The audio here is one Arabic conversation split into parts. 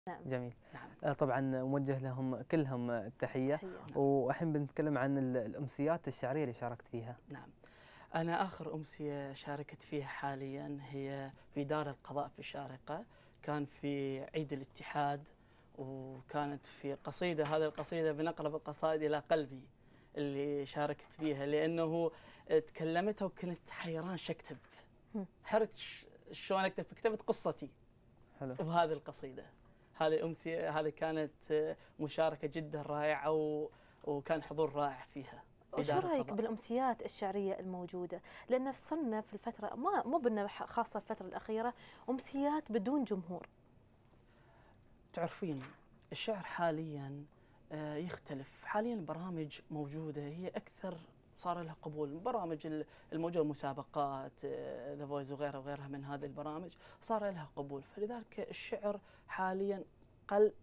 نعم. جميل. نعم. طبعا موجه لهم كلهم التحية. نعم. والحين بنتكلم عن الأمسيات الشعرية اللي شاركت فيها. نعم. أنا آخر أمسية شاركت فيها حاليا هي في دار القضاء في الشارقة، كان في عيد الاتحاد، وكانت في قصيدة، هذه القصيدة من أقرب القصائد إلى قلبي اللي شاركت فيها، لأنه تكلمتها وكنت حيران شكتب، حرت شلون أكتب، فكتبت قصتي حلو. بهذه القصيدة. هذه أمسية، هذه كانت مشاركة جدا رائعة وكان حضور رائع فيها. وشو رايك بالامسيات الشعريه الموجوده؟ لان صرنا في الفتره مو بنا خاصه الفتره الاخيره امسيات بدون جمهور. تعرفين الشعر حاليا يختلف، حاليا البرامج موجوده هي اكثر، صار لها قبول، البرامج الموجوده مسابقات ذا فويس وغيرها من هذه البرامج صار لها قبول، فلذلك الشعر حاليا قل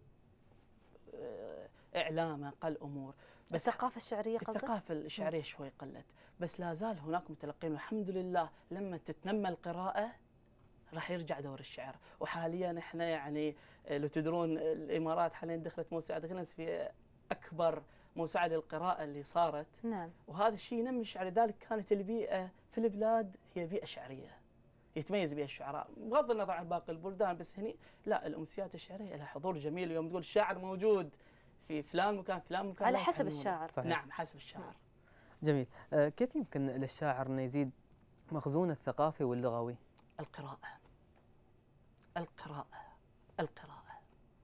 اعلامه، قل امور. بس الثقافه الشعريه قلت؟ الثقافه الشعريه شوي قلت، بس لا زال هناك متلقين، والحمد لله لما تتنمى القراءه راح يرجع دور الشعر. وحاليا احنا يعني لو تدرون الامارات حاليا دخلت موسوعه غينيس في اكبر موسوعه للقراءه اللي صارت. نعم. وهذا الشيء ينمي الشعر، لذلك كانت البيئه في البلاد هي بيئه شعريه يتميز بها الشعراء، بغض النظر عن باقي البلدان، بس هني لا، الامسيات الشعريه لها حضور جميل. يوم تقول الشاعر موجود في فلان مكان فلان مكان، على حسب الشاعر. صحيح. نعم، حسب الشاعر. جميل. كيف يمكن للشاعر انه يزيد مخزونه الثقافي واللغوي؟ القراءة، القراءة، القراءة.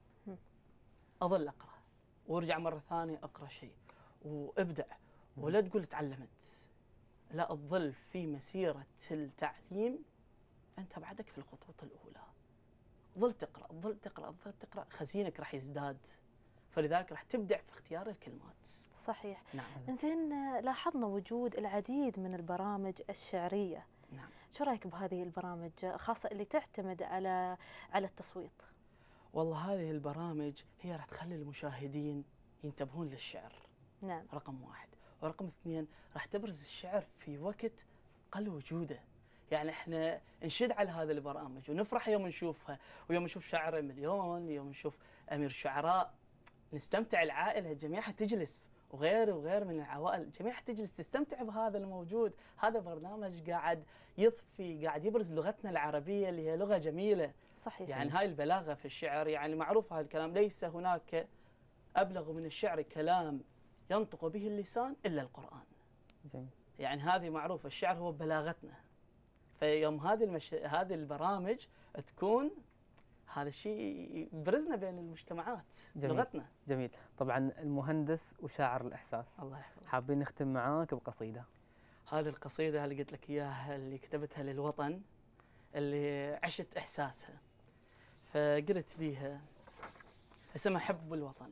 أظل أقرأ وارجع مرة ثانية أقرأ شيء وابدأ، ولا تقول تعلمت، لا، تظل في مسيرة التعليم، أنت بعدك في الخطوة الأولى، ظل تقرأ، ظل تقرأ، ظل تقرأ، خزينك راح يزداد، فلذلك راح تبدع في اختيار الكلمات. صحيح. نعم. إنزين، لاحظنا وجود العديد من البرامج الشعرية. نعم. شو رايك بهذه البرامج خاصة اللي تعتمد على التصويت؟ والله هذه البرامج هي راح تخلي المشاهدين ينتبهون للشعر. نعم. رقم واحد، ورقم اثنين راح تبرز الشعر في وقت قل وجوده. يعني احنا نشد على هذه البرامج ونفرح يوم نشوفها، ويوم نشوف شاعر مليون، يوم نشوف امير الشعراء، نستمتع، العائله جميعها تجلس، وغير من العوائل جميعها تجلس تستمتع بهذا الموجود. هذا برنامج قاعد يضفي، قاعد يبرز لغتنا العربيه اللي هي لغه جميله. صحيح. يعني هاي البلاغه في الشعر، يعني معروف هذا الكلام، ليس هناك ابلغ من الشعر كلام ينطق به اللسان الا القران. جميل. يعني هذه معروف، الشعر هو بلاغتنا. فيوم هذه البرامج تكون، هذا الشيء برزنا بين المجتمعات. جميل. لغتنا. جميل. طبعا المهندس وشاعر الإحساس، الله يحفظك، حابين نختم معاك بقصيدة. هذه القصيدة اللي قلت لك إياها اللي كتبتها للوطن، اللي عشت إحساسها، فقلت بيها، اسمها حب الوطن.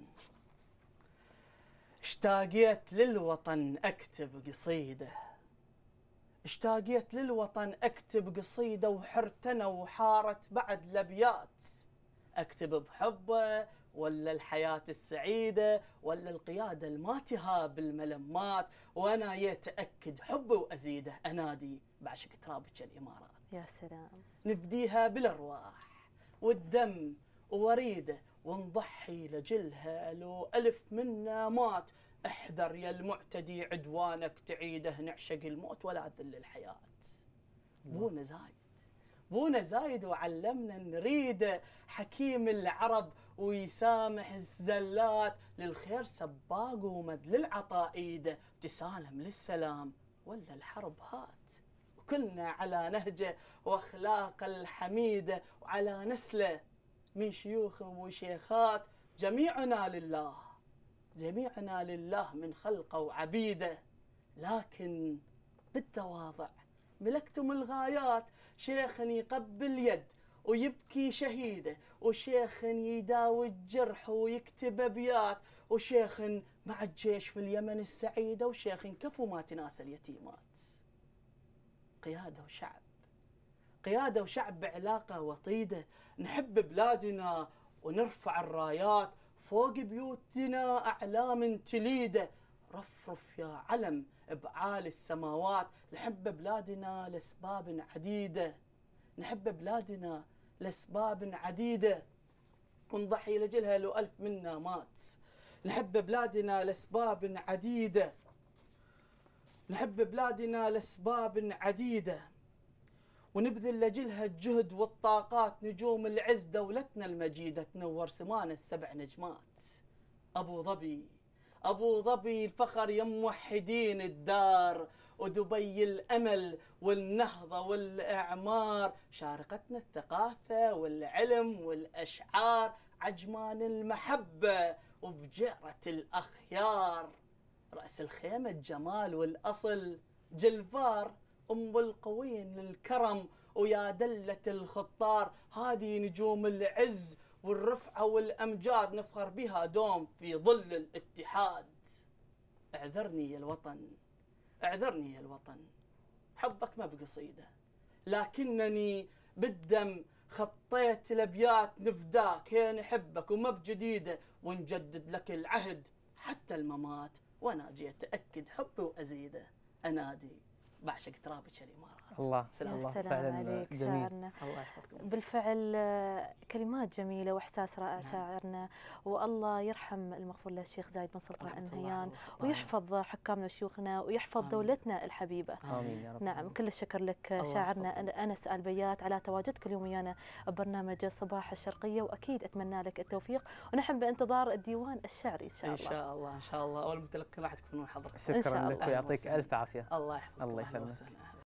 اشتاقيت للوطن أكتب قصيدة، اشتاقيت للوطن أكتب قصيدة، وحرت أنا وحارت بعد الأبيات، أكتب بحبه ولا الحياة السعيدة ولا القيادة الماتهة بالملمات، وأنا يتأكد حبه وأزيده، أنادي بعشق ترابك الإمارات. يا سلام. نفديها بالأرواح والدم ووريده، ونضحي لجلها لو ألف منا مات، احذر يا المعتدي عدوانك تعيده، نعشق الموت ولا ذل الحياة. بونا زايد، بونا زايد وعلمنا نريده، حكيم العرب ويسامح الزلات، للخير سباق ومد للعطاء ايده، تسالم للسلام ولا الحرب هات، وكلنا على نهجه واخلاق الحميده، وعلى نسله من شيوخ وشيخات، جميعنا لله، جميعنا لله من خلقه وعبيده، لكن بالتواضع ملكتم الغايات، شيخ يقبل يد ويبكي شهيده، وشيخ يداوي الجرح ويكتب ابيات، وشيخ مع الجيش في اليمن السعيده، وشيخ كفو ما تناسى اليتيمات. قياده وشعب، قياده وشعب بعلاقه وطيده، نحب بلادنا ونرفع الرايات، فوق بيوتنا اعلام تليده، رفرف يا علم بعالي السماوات، نحب بلادنا لاسباب عديده، نحب بلادنا لاسباب عديده، ونضحي لجلها لو ألف منا مات. نحب بلادنا لأسباب عديدة، نحب بلادنا لأسباب عديدة، ونبذل لجلها الجهد والطاقات. نجوم العز دولتنا المجيدة تنور سمانا السبع نجمات. أبو ظبي أبو ظبي الفخر يا موحدين الدار، ودبي الأمل والنهضة والإعمار. شارقتنا الثقافة والعلم والأشعار، عجمان المحبة وفجرة الأخيار. رأس الخيمة الجمال والأصل جلفار، أم القوين للكرم ويا دلة الخطار. هذه نجوم العز والرفعة والأمجاد، نفخر بها دوم في ظل الاتحاد. اعذرني يا الوطن اعذرني يا الوطن، حبك ما بقصيدة، لكنني بالدم خطيت الأبيات نفداك. هي نحبك وما بجديدة، ونجدد لك العهد حتى الممات. وانا جيت أأكد حبي وأزيده، أنادي بعشق ترابك يا الإمارات. الله سلام. الله سلام فعلا عليك جميل. شاعرنا. الله يحفظكم. بالفعل كلمات جميلة وإحساس رائع نعم. شاعرنا، والله يرحم المغفور له الشيخ زايد بن سلطان رحمة الله النهيان، ويحفظه. ويحفظ حكامنا وشيوخنا، ويحفظ آمين. دولتنا الحبيبة. آمين يا رب. نعم، كل الشكر لك الله شاعرنا يحفظكم. أنس البيات على تواجدك اليوم ويانا ببرنامج صباح الشرقية، وأكيد أتمنى لك التوفيق، ونحن بانتظار الديوان الشعري إن شاء إن الله. شاء الله إن شاء الله. أول متلقي راح تكونون حضرتك. إن شاء شكرا لك الله. ويعطيك ألف عافية. الله يحفظك. الله أهلا يسلمك. وسهلا.